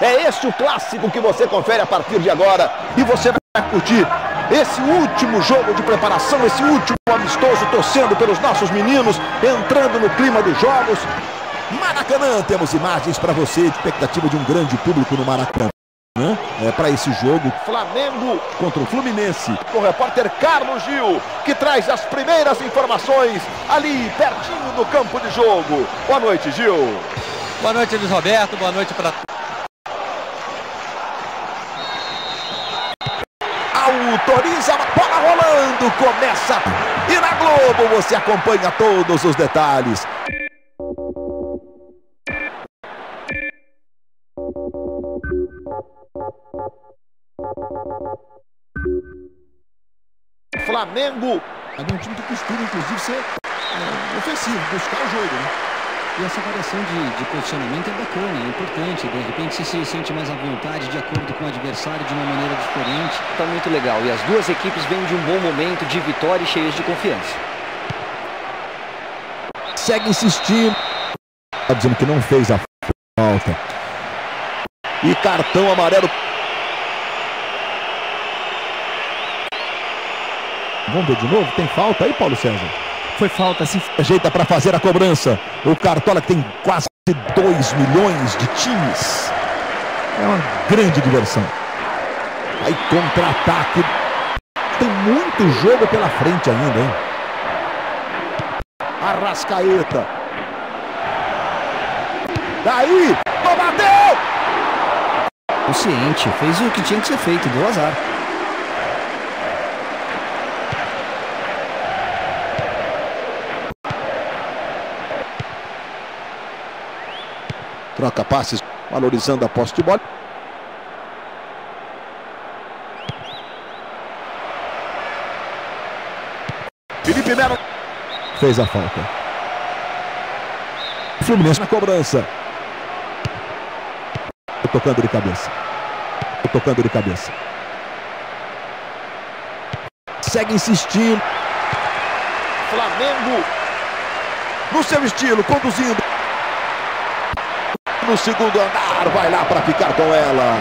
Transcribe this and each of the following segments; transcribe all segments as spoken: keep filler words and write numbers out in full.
É esse o clássico que você confere a partir de agora. E você vai curtir esse último jogo de preparação, esse último amistoso, torcendo pelos nossos meninos, entrando no clima dos jogos. Maracanã, temos imagens para você, expectativa de um grande público no Maracanã. É para esse jogo, Flamengo contra o Fluminense. Com o repórter Carlos Gil, que traz as primeiras informações ali pertinho do campo de jogo. Boa noite, Gil. Boa noite, Luiz Roberto. Boa noite para autoriza a bola rolando, começa e na Globo você acompanha todos os detalhes. Flamengo é um time que costuma, inclusive, ser é, ofensivo, buscar o jogo, né? E essa variação de, de posicionamento é bacana, é importante. De repente você se sente mais à vontade, de acordo com o adversário, de uma maneira diferente. Tá muito legal. E as duas equipes vêm de um bom momento de vitória e cheias de confiança. Segue insistindo. Tá dizendo que não fez a falta. E cartão amarelo. Vamos ver de novo? Tem falta aí, Paulo César? Foi falta, sim. Ajeita para fazer a cobrança. O Cartola, que tem quase dois milhões de times. É uma grande diversão. Aí contra-ataque. Tem muito jogo pela frente ainda, hein? Arrascaeta. Daí, bateu! Consciente, fez o que tinha que ser feito, deu azar. Troca passes, valorizando a posse de bola. Felipe Melo fez a falta. Fluminense na cobrança. Tocando de cabeça. Tocando de cabeça. Segue insistindo. Flamengo no seu estilo, conduzindo. No segundo andar, vai lá para ficar com ela.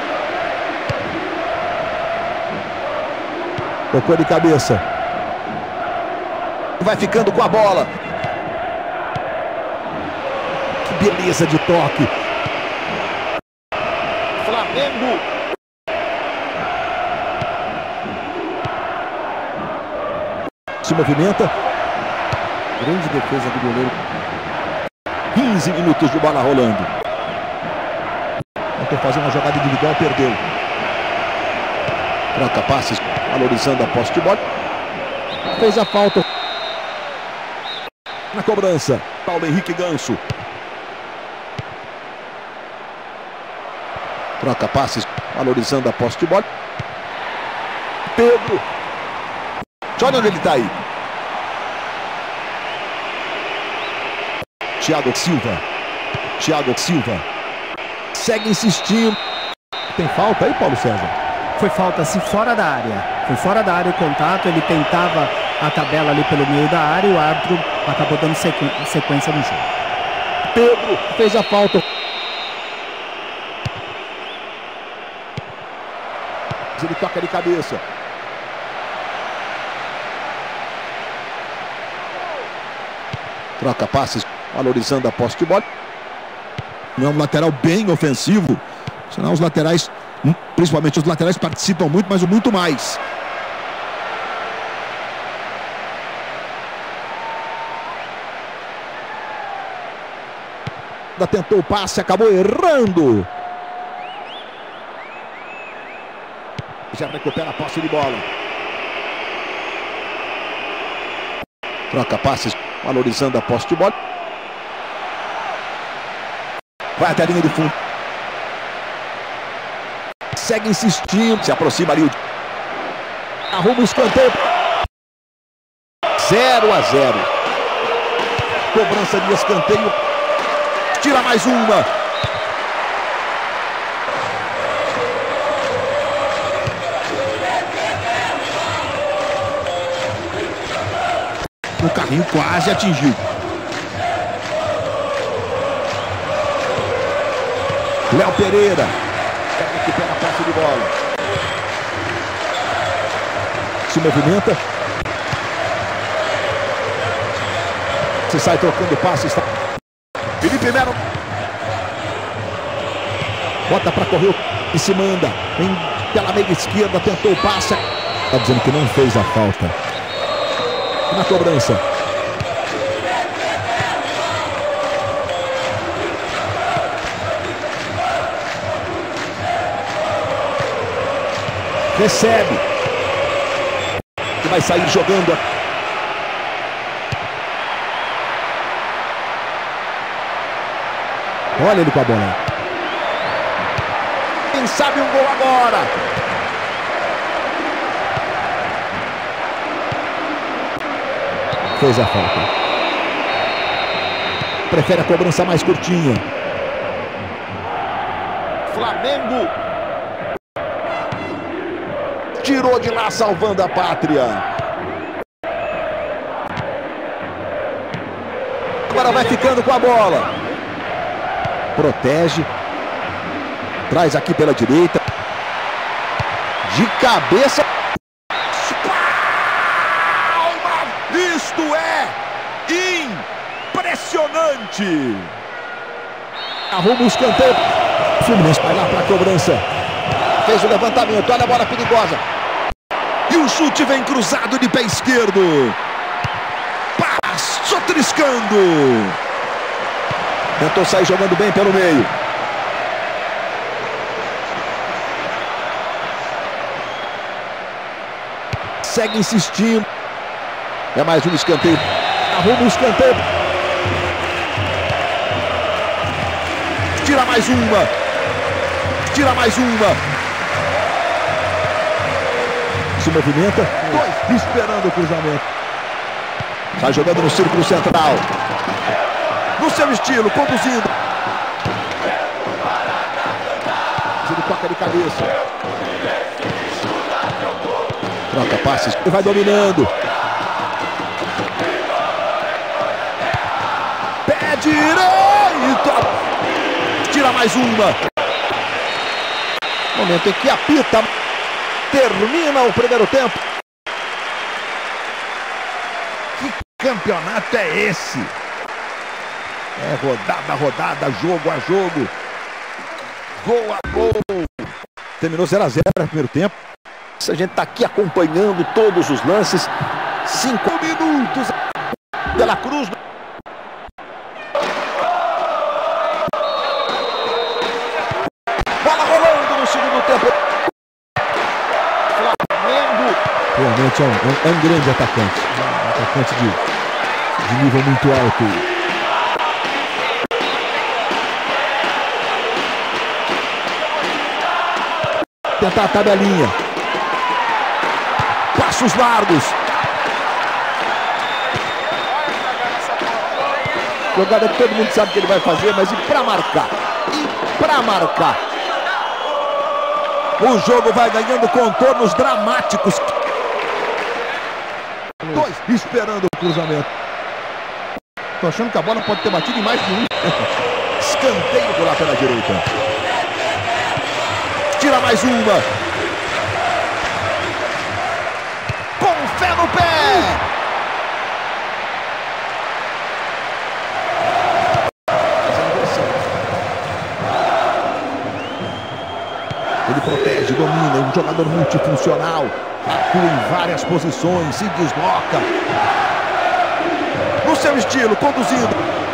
Tocou de cabeça. Vai ficando com a bola. Que beleza de toque. Flamengo. Se movimenta. Grande defesa do goleiro. quinze minutos de bola rolando. Tentou fazer uma jogada individual, perdeu. Troca passes, valorizando a posse de bola. Fez a falta. Na cobrança, Paulo Henrique Ganso. Troca passes, valorizando a posse de bola. Pedro. Olha onde ele está aí. Thiago Silva. Thiago Silva. Segue insistindo. Tem falta aí, Paulo César? Foi falta, sim, fora da área. Foi fora da área o contato. Ele tentava a tabela ali pelo meio da área e o árbitro acabou dando sequ... sequência no jogo. Pedro fez a falta. Ele toca de cabeça. Troca passes, valorizando a posse de bola. Não é um lateral bem ofensivo. Senão os laterais, principalmente os laterais, participam muito, mas o muito mais. Tentou o passe, acabou errando. Já recupera a posse de bola. Troca passes, valorizando a posse de bola. Vai até a linha de fundo. Segue insistindo. Se aproxima ali. Arruma o escanteio. zero a zero. Cobrança de escanteio. Tira mais uma. O carrinho quase atingiu. Léo Pereira recupera a posse de bola. Se movimenta. Se sai trocando passe. Está... Felipe Melo. Bota para correr e se manda. Vem pela meia esquerda, tentou o passe. Está dizendo que não fez a falta. Na cobrança. Recebe. Que vai sair jogando. Olha ele com a bola. Quem sabe um gol agora. Fez a falta. Prefere a cobrança mais curtinha. Flamengo. Tirou de lá, salvando a pátria. Agora vai ficando com a bola. Protege. Traz aqui pela direita. De cabeça. Isto é impressionante. Arruma o escanteio. Fluminense vai lá para a cobrança. Fez o levantamento. Olha a bola perigosa. E o chute vem cruzado de pé esquerdo. Passou triscando. Tentou sair jogando bem pelo meio. Segue insistindo. É mais um escanteio. Arruma o escanteio. Tira mais uma. Tira mais uma. Se movimenta. Dois esperando o cruzamento. Sai jogando no círculo central. No seu estilo, conduzindo. Ele toca de cabeça. Troca passes. Ele vai dominando. Pé direito. Tira mais uma. Momento em que apita. Termina o primeiro tempo. Que campeonato é esse? É rodada a rodada, jogo a jogo. Gol a gol. Terminou zero a zero no primeiro tempo. A gente está aqui acompanhando todos os lances. Cinco minutos pela Cruz. Bola rolando no segundo tempo. Flamengo. Realmente é um, é um grande atacante. Um atacante de, de nível muito alto. Tentar a tabelinha. Passos largos. Jogada que todo mundo sabe que ele vai fazer, mas e para marcar? E para marcar? O jogo vai ganhando contornos dramáticos. Dois esperando o cruzamento. Tô achando que a bola pode ter batido em mais de um. Escanteio por lá pela direita. Tira mais uma. Com fé no pé. Ele protege, domina, é um jogador multifuncional. Atua em várias posições, se desloca. No seu estilo, conduzindo.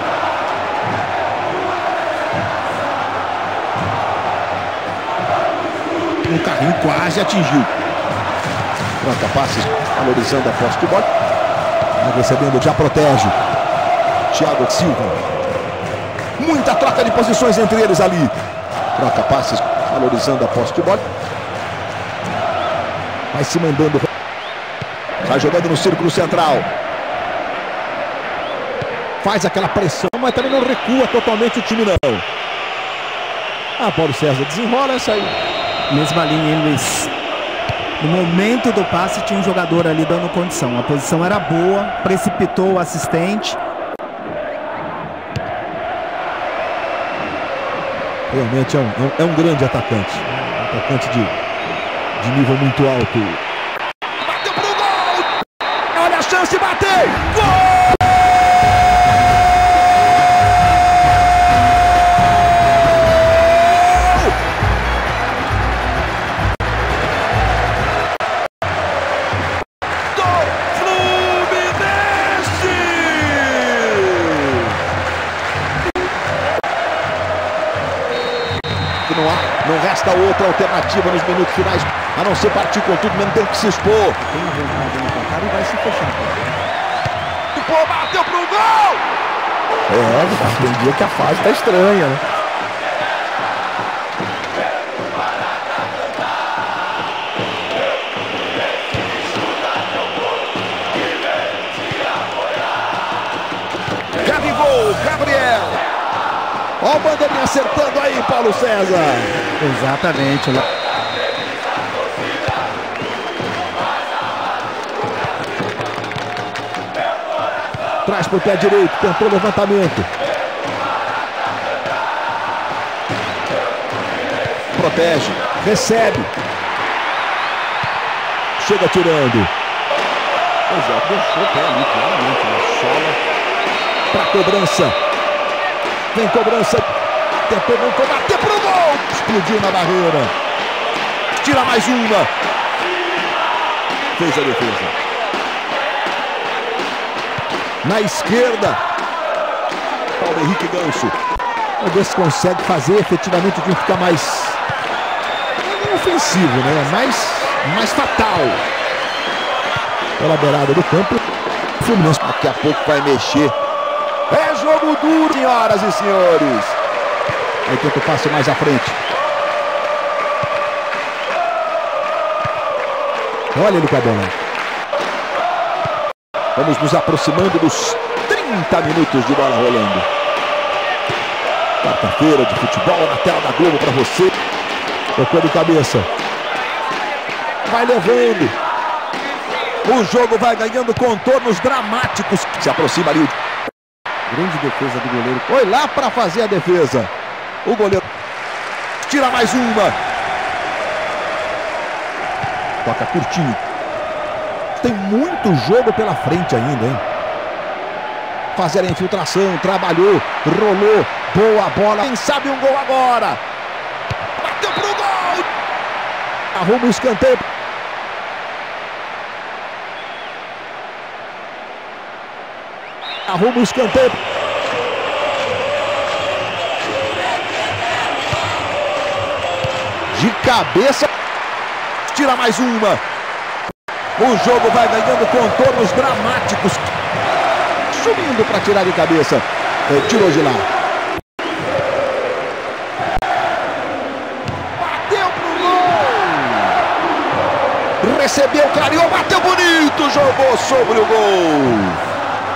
Um carrinho quase atingiu. Troca passes, valorizando a posse de bola. Recebendo, já protege. Thiago Silva. Muita troca de posições entre eles ali. Troca passes, valorizando a posse de bola. Vai se mandando. Vai jogando no círculo central. Faz aquela pressão, mas também não recua totalmente o time não. Ah, Paulo César desenrola essa aí. Mesma linha, hein, Luiz? No momento do passe tinha um jogador ali dando condição. A posição era boa, precipitou o assistente. Realmente é um, é um, é um grande atacante. Um atacante de, de nível muito alto. Bateu pro gol! Olha a chance de bater! Gol! Não, há, não resta outra alternativa nos minutos finais, a não ser partir com tudo, mesmo tem que se expor. Tem a vontade no placar e vai se fechando. Pô, bateu pro gol! É, tem dia que a fase tá estranha, né? Gabigol, Gabriel. Olha o bandeirinha acertando aí, Paulo César. Exatamente. Traz pro pé direito, tentou o levantamento. Protege, recebe. Chega tirando. Pois é, deixou o pé ali, claramente, na sola. Pra cobrança. Vem cobrança, tentou não bater pro gol, explodiu na barreira, tira mais uma, fez a defesa, na esquerda, Paulo Henrique Ganso, vamos ver se consegue fazer efetivamente o time ficar mais ofensivo, né? mais, mais fatal, pela beirada do campo, o Fluminense daqui a pouco vai mexer. É jogo duro, senhoras e senhores. Aí tenta o passe mais à frente. Olha ele com a bola. Vamos nos aproximando dos trinta minutos de bola rolando. Quarta-feira de futebol na tela da Globo para você. Tocou de cabeça. Vai levando. O jogo vai ganhando contornos dramáticos. Se aproxima ali o... Grande defesa do goleiro. Foi lá para fazer a defesa. O goleiro tira mais uma. Toca curtinho. Tem muito jogo pela frente ainda, hein? Fazer a infiltração. Trabalhou. Rolou. Boa bola. Quem sabe um gol agora. Bateu pro gol. Arruma o escanteio. Arruma o escanteio. De cabeça. Tira mais uma. O jogo vai ganhando contornos dramáticos. Subindo para tirar de cabeça. É, tirou de lá. Bateu pro gol. Recebeu, clareou, bateu bonito. Jogou sobre o gol.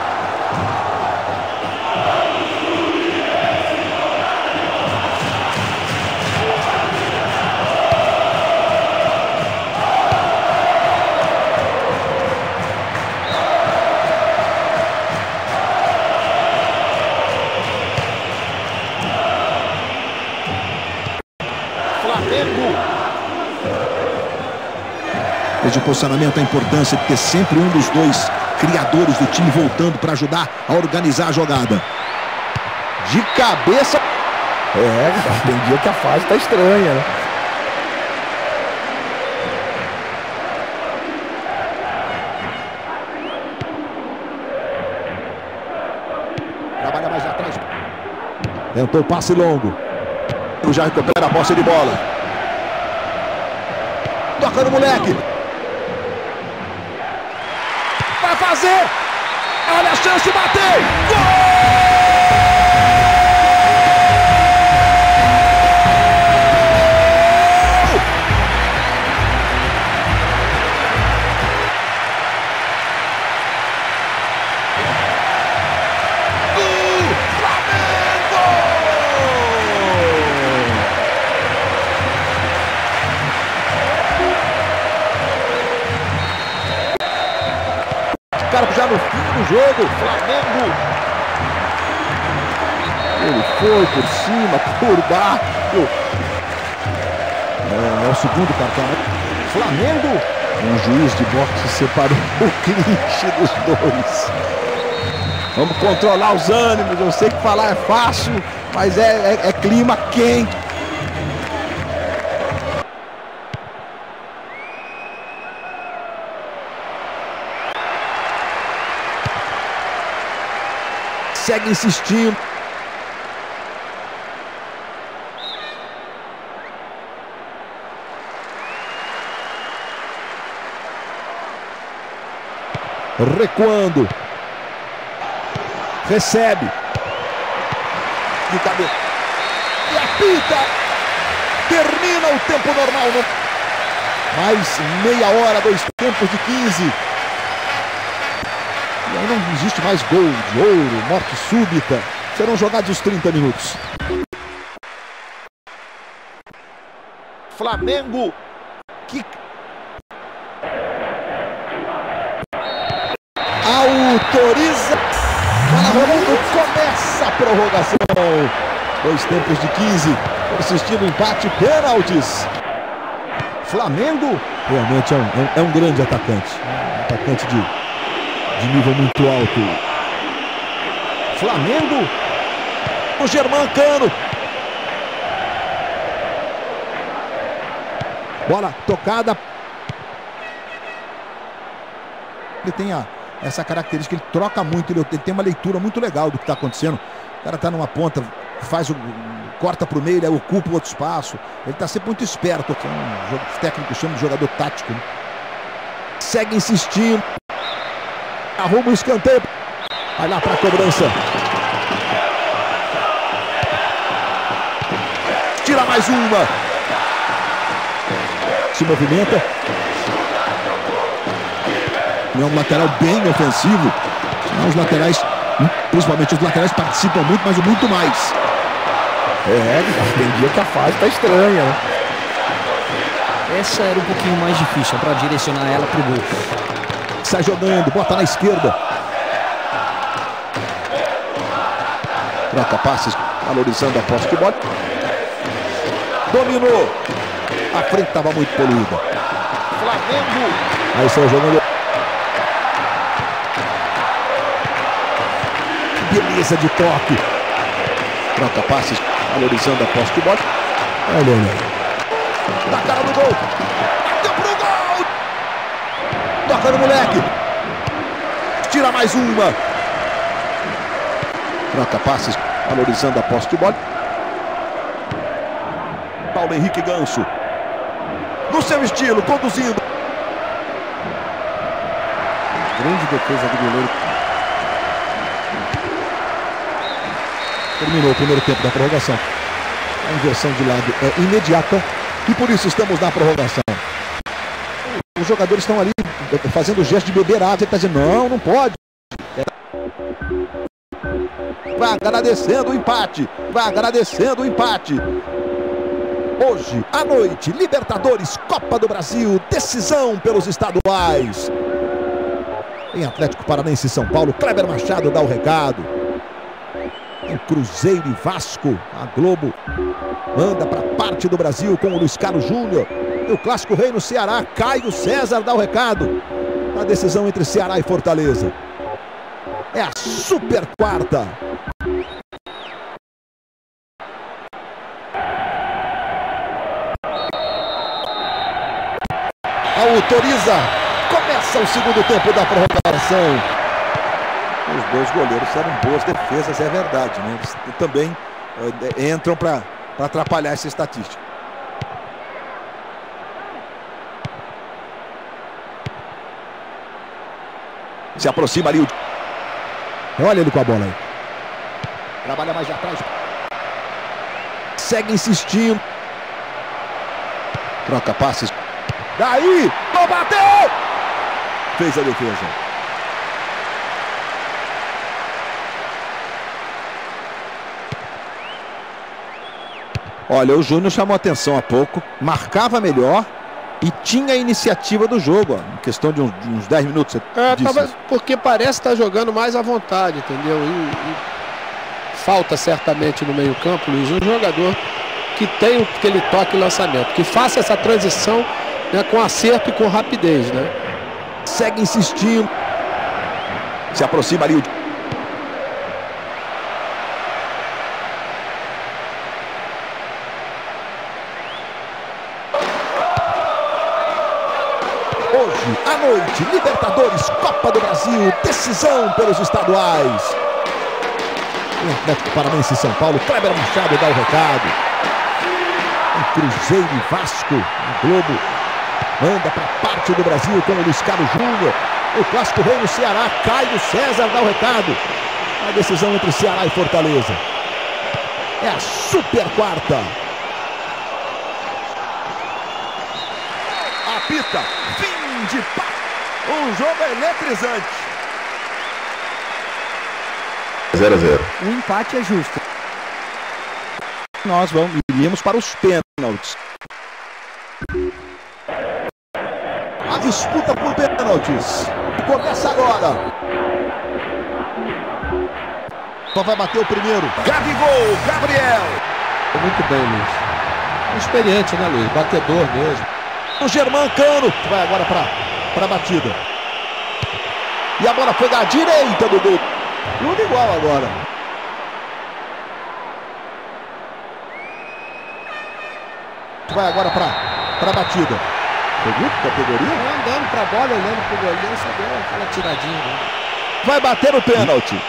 Desde o posicionamento, a importância de ter sempre um dos dois criadores do time voltando para ajudar a organizar a jogada. De cabeça. É, tem dia que a fase tá estranha, né? Trabalha mais atrás. Tentou o passe longo. Já recupera a posse de bola. Toca no moleque. Vai fazer. Olha a chance de bater. Gol! Já no fim do jogo, Flamengo. Ele foi por cima, por baixo. É, é o segundo cartão. Flamengo. Um juiz de boxe separou o clinch dos dois. Vamos controlar os ânimos. Eu sei que falar é fácil, mas é, é, é clima quente. Segue insistindo. Recuando. Recebe. De cabeça. E apita. Termina o tempo normal. Mais meia hora, dois tempos de quinze. E aí não existe mais gol de ouro, morte súbita. Serão jogados os trinta minutos. Flamengo. Que... autoriza. Bola rolando. Começa a prorrogação. Dois tempos de quinze. Persistindo empate, pênaltis. Flamengo. Realmente é um, é um grande atacante. Um atacante de... de nível muito alto. Flamengo. O Germancano. Bola tocada. Ele tem a, essa característica, ele troca muito, ele, ele tem uma leitura muito legal do que está acontecendo. O cara está numa ponta, faz o, corta para o meio, ele ocupa o outro espaço. Ele está sempre muito esperto. Um jogo, os técnicos chamam de jogador tático, né? Segue insistindo. Arruma o escanteio. Vai lá para a cobrança. Tira mais uma. Se movimenta. É um lateral bem ofensivo. Os laterais, principalmente os laterais, participam muito, mas muito mais. É, tem dia que a fase tá estranha, né? Essa era um pouquinho mais difícil para direcionar ela pro gol. Sai jogando, bota na esquerda. Troca passes, valorizando a posse de bola. Dominou. A frente estava muito poluída. Flamengo. Aí saiu jogando. Beleza de toque. Troca passes, valorizando a posse de bola. Olha, olha. Na cara do gol. Deu pro gol. Toca no moleque. Tira mais uma. Troca passes, valorizando a posse de bola. Paulo Henrique Ganso. No seu estilo, conduzindo. Grande defesa do goleiro. Terminou o primeiro tempo da prorrogação. A inversão de lado é imediata e por isso estamos na prorrogação. Os jogadores estão ali fazendo o gesto de beber água. Ele está dizendo, não, não pode. Vai agradecendo o empate. Vai agradecendo o empate. Hoje, à noite, Libertadores, Copa do Brasil, decisão pelos estaduais. Em Atlético Paranaense e São Paulo, Kleber Machado dá o recado. Em Cruzeiro e Vasco, a Globo manda para parte do Brasil com o Luiz Carlos Júnior. E o Clássico Rei no Ceará, Caio César dá o recado. A decisão entre Ceará e Fortaleza. É a super quarta. Autoriza. Começa o segundo tempo da prorrogação. Os dois goleiros eram boas defesas, é verdade, né? Eles também uh, entram para atrapalhar essa estatística. Se aproxima ali o... Olha ele com a bola aí. Trabalha mais de atrás. Segue insistindo. Troca passes. Daí! Não bateu! Fez a defesa. Olha, o Júnior chamou atenção há pouco, marcava melhor e tinha a iniciativa do jogo, ó, em questão de uns, de uns dez minutos. É, tava, porque parece estar jogando mais à vontade, entendeu? E, e falta certamente no meio campo, Luiz, um jogador que tenha aquele toque e lançamento, que faça essa transição, né, com acerto e com rapidez, né? Segue insistindo. Se aproxima ali o... Hoje, à noite, Libertadores, Copa do Brasil, decisão pelos estaduais. O Atlético Paranaense São Paulo, Kleber Machado dá o recado. O Cruzeiro e Vasco, o Globo manda para parte do Brasil com o Luiz Carlos Júnior. O Clássico Rei no Ceará, Caio César dá o recado. A decisão entre Ceará e Fortaleza. É a super quarta. Apita, fim de papo. Um jogo eletrizante. zero a zero. O empate é justo. Nós vamos, iríamos para os pênaltis. A disputa por pênaltis começa agora. Só vai bater o primeiro. Gabigol, Gabriel. Muito bem, Luiz. Experiente, né, Luiz? Batedor mesmo. O Germancano vai agora para a batida. E a bola foi da direita do gol. Tudo igual agora. Vai agora para a batida. Segundo categoria. Andando para a bola, olhando para o goleiro, só deu aquela tiradinha. Né? Vai bater o pênalti.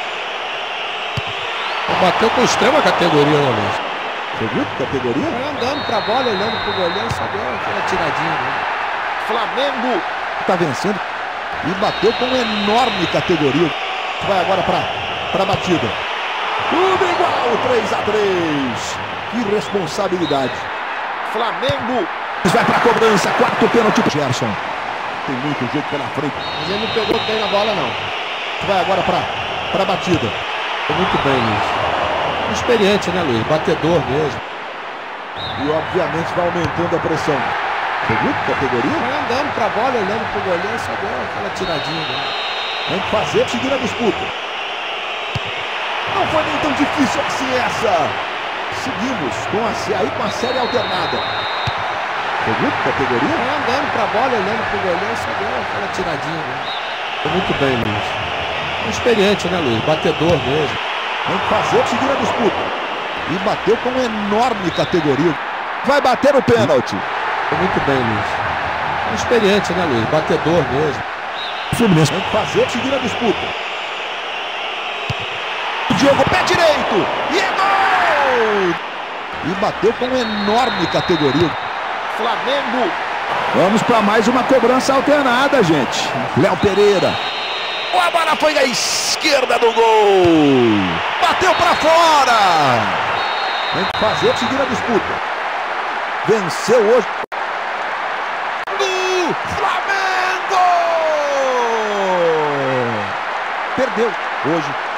Bateu com extrema categoria, né, Luiz? Segundo categoria. Andando para a bola, olhando para o goleiro, só deu aquela tiradinha. Né? Flamengo está vencendo e bateu com enorme categoria. Vai agora para a batida. Tudo igual, três a três. Que responsabilidade. Flamengo vai para a cobrança. Quarto pênalti para Gerson. Tem muito jogo pela frente. Mas ele não pegou bem na bola, não. Vai agora para a batida. Muito bem, Luiz. Experiente, né, Luiz? Batedor mesmo. E obviamente vai aumentando a pressão. Segundo categoria. Vai andando para a bola, olhando para o goleiro, só deu aquela tiradinha. Né? Tem que fazer, seguir a disputa. Não foi nem tão difícil assim essa. Seguimos com a, aí com a série alternada. Segundo categoria. Vai andando para a bola, olhando para o goleiro, só deu aquela tiradinha. Né? Muito bem, Luiz. Experiente, né, Luiz? Batedor mesmo. Tem que fazer, seguir a disputa. E bateu com enorme categoria. Vai bater o pênalti. Muito bem, Luiz. Experiente, né, Luiz? Batedor mesmo. Fluminense tem que fazer, seguir a disputa. O Diogo, pé direito. E é gol! E bateu com enorme categoria. Flamengo. Vamos para mais uma cobrança alternada, gente. Léo Pereira. A bola foi à esquerda do gol. Bateu para fora. Tem que fazer, seguir a disputa. Venceu hoje. Do Flamengo. Perdeu hoje